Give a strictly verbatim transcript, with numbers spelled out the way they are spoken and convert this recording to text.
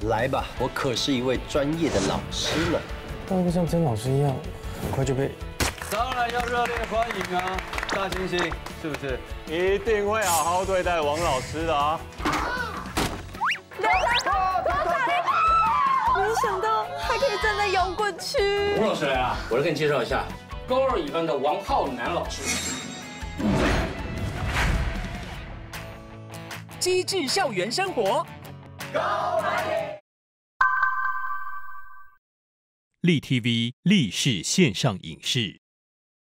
来吧，我可是一位专业的老师呢。 当一个像曾老师一样，很快就被…… 当然要热烈欢迎啊，大猩猩，是不是？ 一定会好好对待王老师的啊！ 没想到还可以站在摇滚区。 王老师来了，我来给你介绍一下，高二乙班的王浩南老师。 机智校园生活， 立 T V 立式线上影视。